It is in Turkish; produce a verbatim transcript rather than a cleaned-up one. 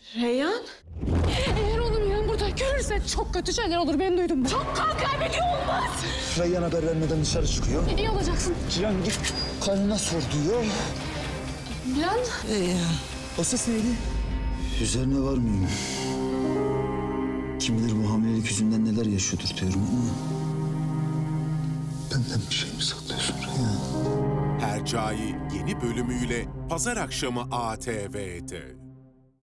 Reyhan? Eğer onu Miran burada görürse çok kötü şeyler olur, ben duydum ben. Çok kan kaybediyor olmaz. Reyhan haber vermeden dışarı çıkıyor. İyi olacaksın. Cihan git karnına sor diyor. Miran. Reyhan. O ses neydi? Üzerine var mıyım? Kim bilir bu hamilelik yüzünden neler yaşıyordur diyorum ama... Benden bir şey mi saklıyorsun Reyhan? Hercai yeni bölümüyle pazar akşamı A T V'de.